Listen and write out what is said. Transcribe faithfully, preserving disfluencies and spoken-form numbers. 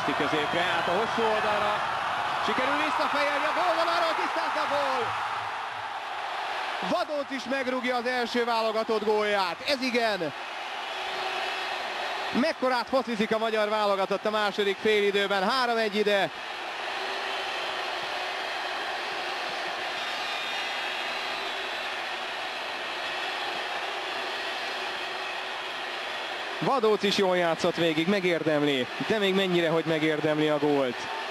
Koszti középre, át a hosszú oldalra. Sikerül visszafejelni a gólvonaláról, tisztázza a gól! Vadóc is megrúgja az első válogatott gólját, ez igen! Mekkorát focizik a magyar válogatott a második félidőben, három egy ide. Vadóc is jól játszott végig, megérdemli, de még mennyire, hogy megérdemli a gólt.